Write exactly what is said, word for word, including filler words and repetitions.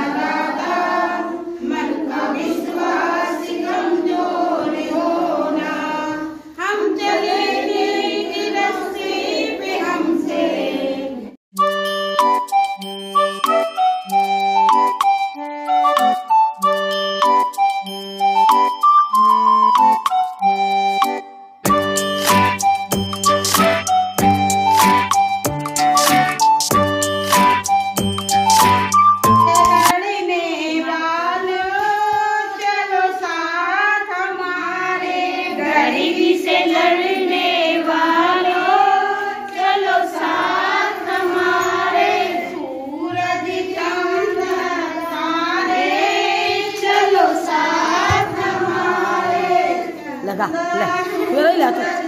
दाता, मन का विश्वास कमजोर होना, हम चले नेक रास्ते पे हमसे। लगा ले ले ले